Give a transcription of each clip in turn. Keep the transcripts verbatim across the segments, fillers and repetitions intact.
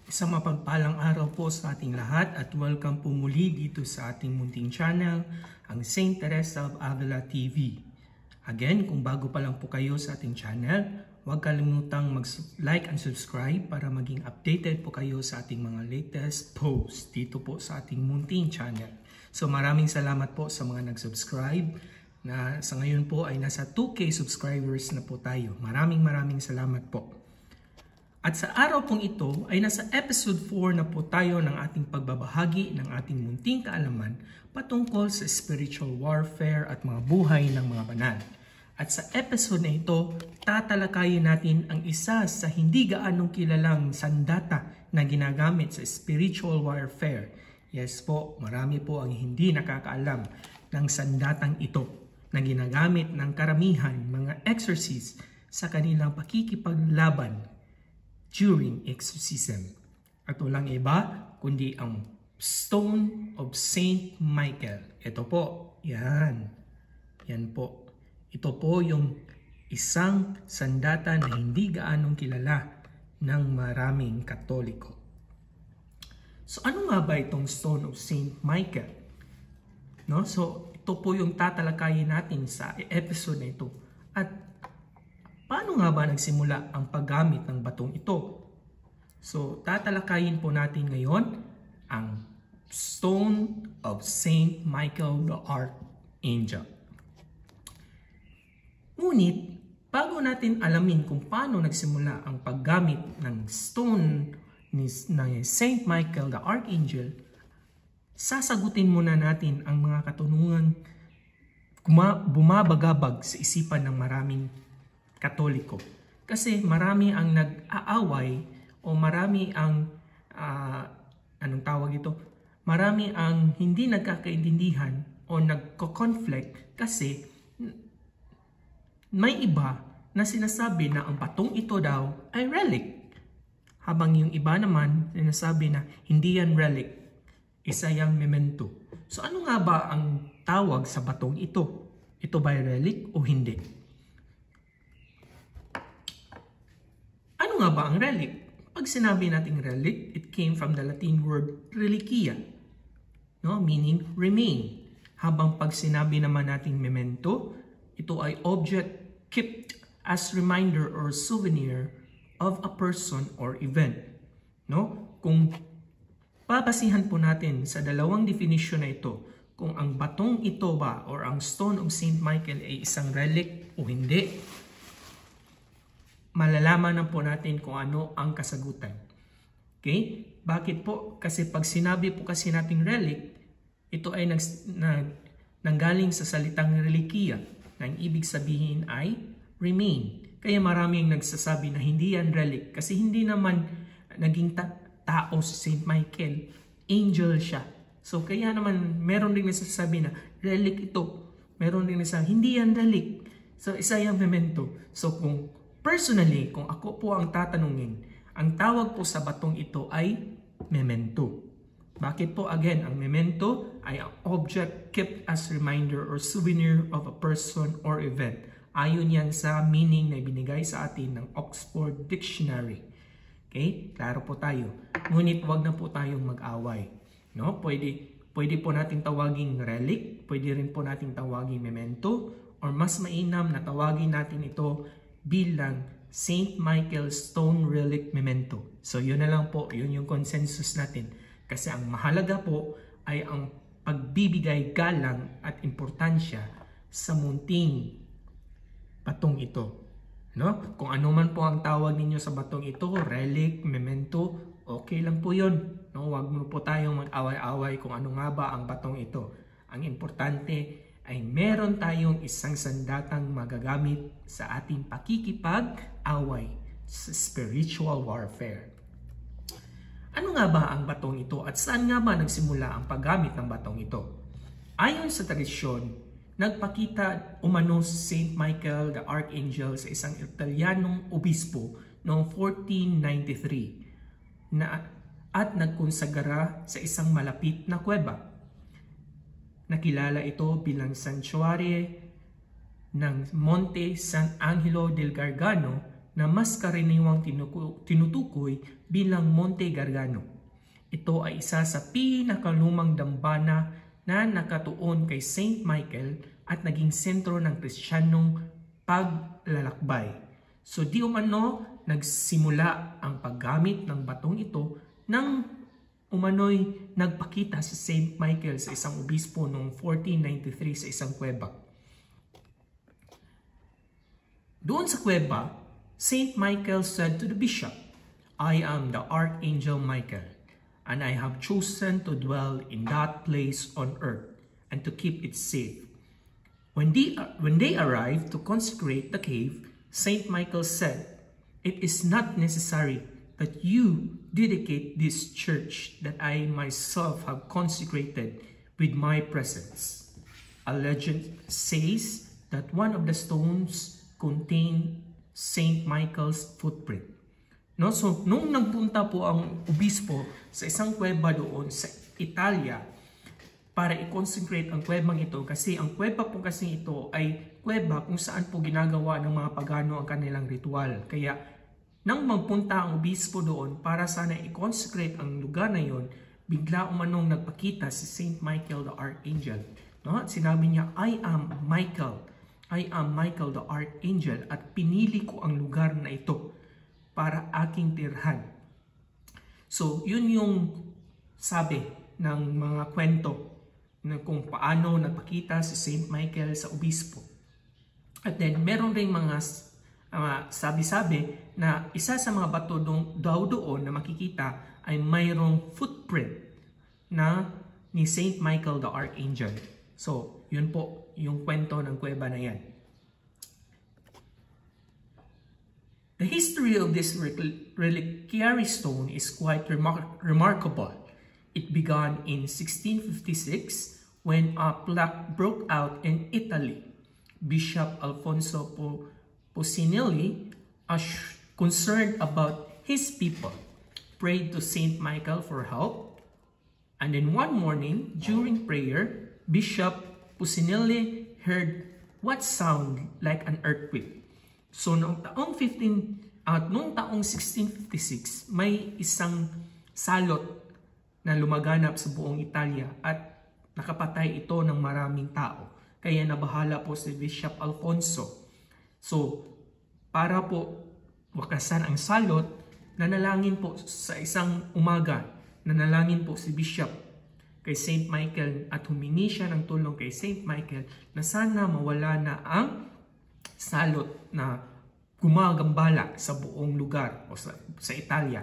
Isang mapagpalang araw po sa ating lahat at welcome po muli dito sa ating munting channel, ang Saint Teresa of Avila T V. Again, kung bago pa lang po kayo sa ating channel, huwag kalimutang mag-like and subscribe para maging updated po kayo sa ating mga latest posts dito po sa ating munting channel. So maraming salamat po sa mga nag-subscribe na sa ngayon po ay nasa two K subscribers na po tayo. Maraming maraming salamat po. At sa araw pong ito ay nasa episode four na po tayo ng ating pagbabahagi ng ating munting kaalaman patungkol sa spiritual warfare at mga buhay ng mga banal. At sa episode na ito, tatalakayin natin ang isa sa hindi gaanong kilalang sandata na ginagamit sa spiritual warfare. Yes po, marami po ang hindi nakakaalam ng sandatang ito na ginagamit ng karamihan mga exorcists sa kanilang pakikipaglaban during exorcism. At walang iba kundi ang Stone of Saint Michael. Ito po, yan. Yan po. Ito po yung isang sandata na hindi gaanong kilala ng maraming Katoliko. So ano nga ba itong Stone of Saint Michael? No? So ito po yung tatalakayin natin sa episode na ito. At paano nga ba nagsimula ang paggamit ng batong ito? So, tatalakayin po natin ngayon ang Stone of Saint Michael the Archangel. Ngunit, bago natin alamin kung paano nagsimula ang paggamit ng stone ni Saint Michael the Archangel, sasagutin muna natin ang mga katanungan bumabagabag sa isipan ng maraming Katoliko. Kasi marami ang nag-aaway o marami ang, uh, anong tawag ito? Marami ang hindi nagkakaintindihan o nagko-conflict kasi may iba na sinasabi na ang batong ito daw ay relic. Habang yung iba naman sinasabi na hindi yan relic, isa yang memento. So ano nga ba ang tawag sa batong ito? Ito ba ay relic o hindi? Ano nga ba ang relic? Pag sinabi nating relic, it came from the Latin word reliquia, no? Meaning remain. Habang pag sinabi naman nating memento, ito ay object kept as reminder or souvenir of a person or event. No? Kung babasihan po natin sa dalawang definition na ito, kung ang batong ito ba or ang Stone of Saint Michael ay isang relic o hindi, malalaman na po natin kung ano ang kasagutan. Okay? Bakit po? Kasi pag sinabi po kasi nating relic, ito ay nang, na, nanggaling sa salitang reliquia, na ang ibig sabihin ay remain. Kaya maraming nagsasabi na hindi yan relic kasi hindi naman naging ta tao si Saint Michael, angel siya. So kaya naman meron din nagsasabi na relic ito. Meron din nagsasabi, hindi yan relic. So isa yung memento. So kung personally, kung ako po ang tatanungin, ang tawag po sa batong ito ay memento. Bakit po? Again, ang memento ay ang object kept as reminder or souvenir of a person or event. Ayon yan sa meaning na ibinigay sa atin ng Oxford Dictionary. Okay? Klaro po tayo. Ngunit wag na po tayong mag-away. No? Pwede, pwede po natin tawaging relic, pwede rin po natin tawaging memento, or mas mainam na tawagin natin ito bilang Saint Michael Stone Relic Memento. So yun na lang po, yun yung consensus natin. Kasi ang mahalaga po ay ang pagbibigay galang at importansya sa munting batong ito. No? Kung ano man po ang tawag ninyo sa batong ito, relic, memento, okay lang po yun. No? Huwag mo po tayong mag-away-away kung ano nga ba ang batong ito. Ang importante ay meron tayong isang sandatang magagamit sa ating pakikipag-away sa spiritual warfare. Ano nga ba ang batong ito at saan nga ba nagsimula ang paggamit ng batong ito? Ayon sa tradisyon, nagpakita umano si Saint Michael the Archangel sa isang Italianong obispo noong fourteen ninety-three na, at nagkonsagara sa isang malapit na kuweba. Nakilala ito bilang sanctuary ng Monte San Angelo del Gargano na mas karaniwang tinutukoy bilang Monte Gargano. Ito ay isa sa pinakalumang dambana na nakatuon kay Saint Michael at naging sentro ng Kristiyanong paglalakbay. So di umano nagsimula ang paggamit ng batong ito nang umano'y nagpakita si Saint Michael sa isang obispo noong fourteen ninety-three sa isang kuweba. Doon sa kuweba, Saint Michael said to the bishop, "I am the Archangel Michael, and I have chosen to dwell in that place on earth and to keep it safe." When they, when they arrived to consecrate the cave, Saint Michael said, "It is not necessary that you dedicate this church that I myself have consecrated with my presence." A legend says that one of the stones contained Saint Michael's footprint. No, so nung nagpunta po ang obispo sa isang kuweba doon sa Italia para i-consecrate ang kuwebang ito, kasi ang kuweba po kasi ito ay kuweba kung saan po ginagawa ng mga pagano ang kanilang ritual. Kaya nang magpunta ang obispo doon para sana i-consecrate ang lugar na yon, bigla umanong nagpakita si Saint Michael the Archangel. No? Sinabi niya, "I am Michael. I am Michael the Archangel at pinili ko ang lugar na ito para aking tirhan." So, yun yung sabi ng mga kwento na kung paano nagpakita si Saint Michael sa obispo. At then, meron ring mga uh, sabi-sabi na isa sa mga bato dong, daw doon na makikita ay mayroong footprint na ni Saint Michael the Archangel. So, yun po yung kwento ng kuweba na yan. The history of this reliquary stone is quite remar remarkable. It began in sixteen fifty-six when a plague broke out in Italy. Bishop Alfonso Pucinelli, concerned about his people, prayed to Saint Michael for help. And then one morning, during prayer, Bishop Pucinelli heard what sounded like an earthquake. So noong taong fifteen at uh, noong taong sixteen fifty-six, may isang salot na lumaganap sa buong Italia at nakapatay ito ng maraming tao. Kaya nabahala po si Bishop Alfonso. So, para po wakasan ang salot, nanalangin po sa isang umaga, nanalangin po si Bishop kay Saint Michael at humingi siya ng tulong kay Saint Michael na sana mawala na ang salot na gumagambala sa buong lugar o sa, sa Italia.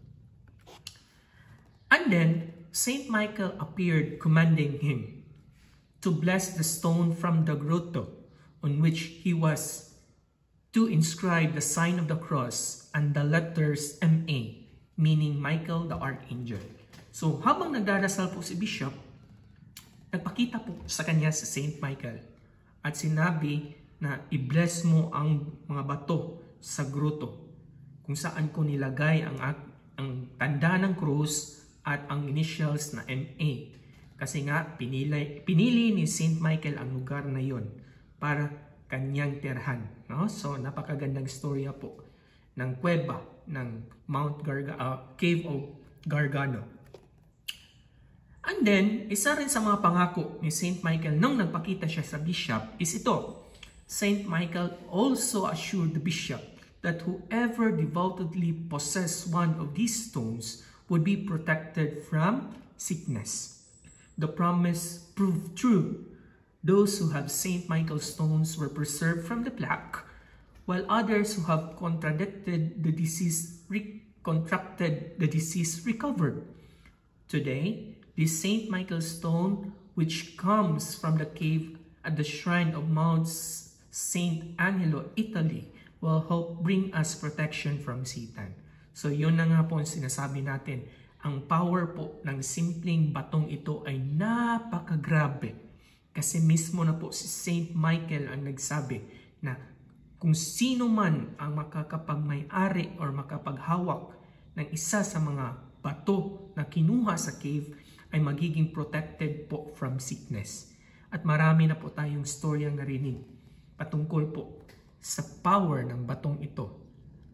And then, Saint Michael appeared commanding him to bless the stone from the grotto on which he was to inscribe the sign of the cross and the letters M A, meaning Michael the Archangel. So, habang nagdarasal po si Bishop, nagpakita po sa kanya si Saint Michael at sinabi na i-bless mo ang mga bato sa grotto kung saan ko nilagay ang, ang tanda ng krus at ang initials na M A. Kasi nga, pinili, pinili ni Saint Michael ang lugar na yon para kanyang tirhan. No? So, napakagandang storya po ng kuweba ng Mount Garga, uh, Cave of Gargano. And then, isa rin sa mga pangako ni Saint Michael nung nagpakita siya sa bishop is ito. Saint Michael also assured the bishop that whoever devotedly possessed one of these stones would be protected from sickness. The promise proved true. Those who have Saint Michael stones were preserved from the plague, while others who have contracted the disease contracted the disease recovered. Today, this Saint Michael stone, which comes from the cave at the shrine of Mount Saint Angelo, Italy, will help bring us protection from Satan. So yun na nga po ang sinasabi natin. Ang power po ng simpleng batong ito ay napakagrabe. Kasi mismo na po si Saint Michael ang nagsabi na kung sino man ang makakapagmay-ari or makapaghawak ng isa sa mga bato na kinuha sa cave ay magiging protected po from sickness. At marami na po tayong storyang narinig patungkol po sa power ng batong ito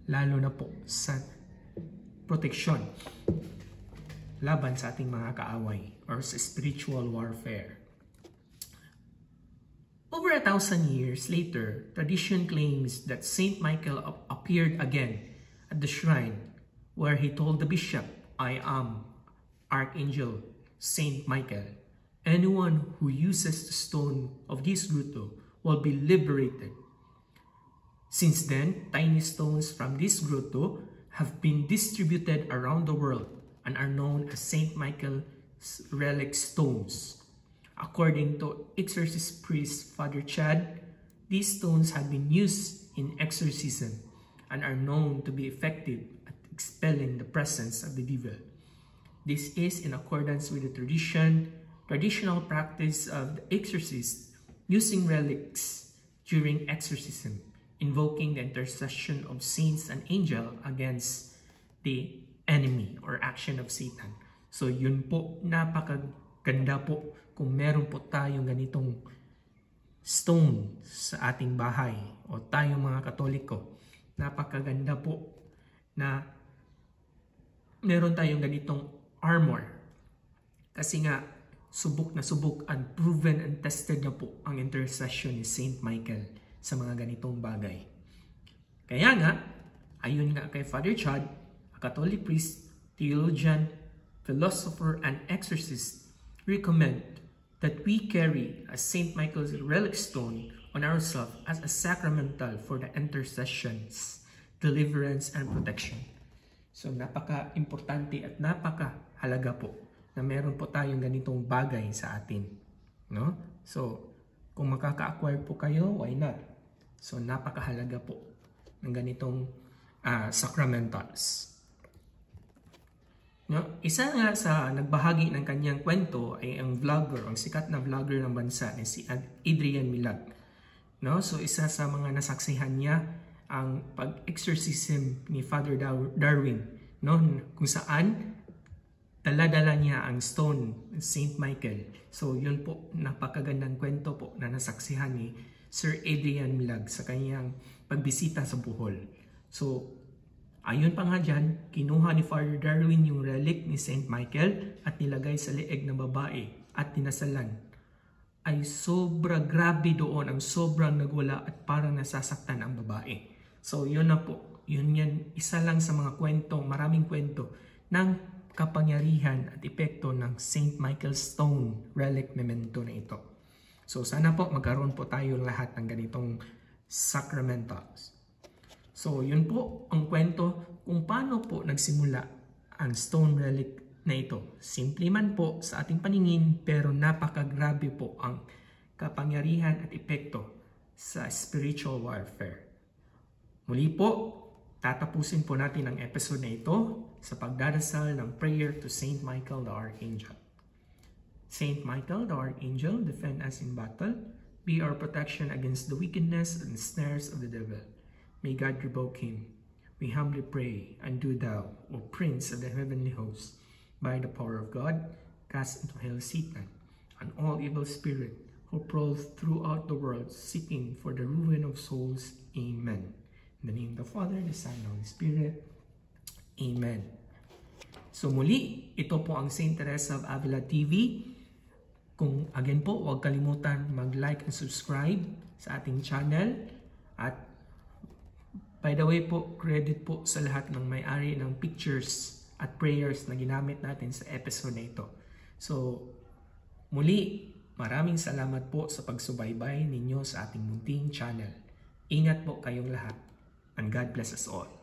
lalo na po sa proteksyon laban sa ating mga kaaway or sa spiritual warfare. Over a thousand years later, tradition claims that Saint Michael appeared again at the shrine where he told the bishop, "I am Archangel Saint Michael. Anyone who uses the stone of this grotto will be liberated." Since then, tiny stones from this grotto have been distributed around the world and are known as Saint Michael's relic stones. According to exorcist priest Father Chad, these stones have been used in exorcism and are known to be effective at expelling the presence of the devil. This is in accordance with the tradition, traditional practice of the exorcist using relics during exorcism, invoking the intercession of saints and angels against the enemy or action of Satan. So yun po, napakaganda po kung meron po tayong ganitong stone sa ating bahay o tayong mga Katoliko. Napakaganda po na meron tayong ganitong armor. Kasi nga, subok na subok and proven and tested na po ang intercession ni Saint Michael sa mga ganitong bagay. Kaya nga, ayon nga kay Father Chad, a Catholic priest, theologian, philosopher, and exorcist, recommend that we carry a Saint Michael's relic stone on ourselves as a sacramental for the intercessions, deliverance, and protection. So napaka-importante at napaka-halaga po na meron po tayong ganitong bagay sa atin. No? So, kung makaka-acquire po kayo, why not? So, napakahalaga po ng ganitong uh, sacramentals. No? Isa nga sa nagbahagi ng kanyang kwento ay ang vlogger, ang sikat na vlogger ng bansa ni si Adrian Milag. No? So, isa sa mga nasaksihan niya ang pag-exorcism ni Father Darwin, no? Kung saan dala-dala niya ang stone ng Saint Michael. So yun po, napakagandang kwento po na nasaksihan ni Sir Adrian Milag sa kanyang pagbisita sa Bohol. So ayon pa nga dyan, kinuha ni Father Darwin yung relic ni Saint Michael at nilagay sa leeg ng babae at tinasalan. Ay sobra grabe doon, ang sobrang nagwala at parang nasasaktan ang babae. So yun na po, yun yan, isa lang sa mga kwento, maraming kwento ng kapangyarihan at epekto ng Saint Michael's Stone relic memento na ito. So sana po magkaroon po tayo lahat ng ganitong sacramentals. So yun po ang kwento kung paano po nagsimula ang stone relic na ito. Simple man po sa ating paningin pero napakagrabe po ang kapangyarihan at epekto sa spiritual warfare. Muli po, tatapusin po natin ang episode na ito sa pagdarasal ng prayer to Saint Michael the Archangel. Saint Michael the Archangel, defend us in battle. Be our protection against the wickedness and snares of the devil. May God rebuke him. We humbly pray, and do thou, O Prince of the heavenly host, by the power of God, cast into hell Satan and all evil spirit who prowls throughout the world seeking for the ruin of souls. Amen. In the name of the Father, the Son, and the Holy Spirit. Amen. So muli, ito po ang Saint Teresa of Avila T V. Kung again po, huwag kalimutan mag-like and subscribe sa ating channel. At by the way po, credit po sa lahat ng may-ari ng pictures at prayers na ginamit natin sa episode na ito. So muli, maraming salamat po sa pagsubaybay ninyo sa ating munting channel. Ingat po kayong lahat. And God bless us all.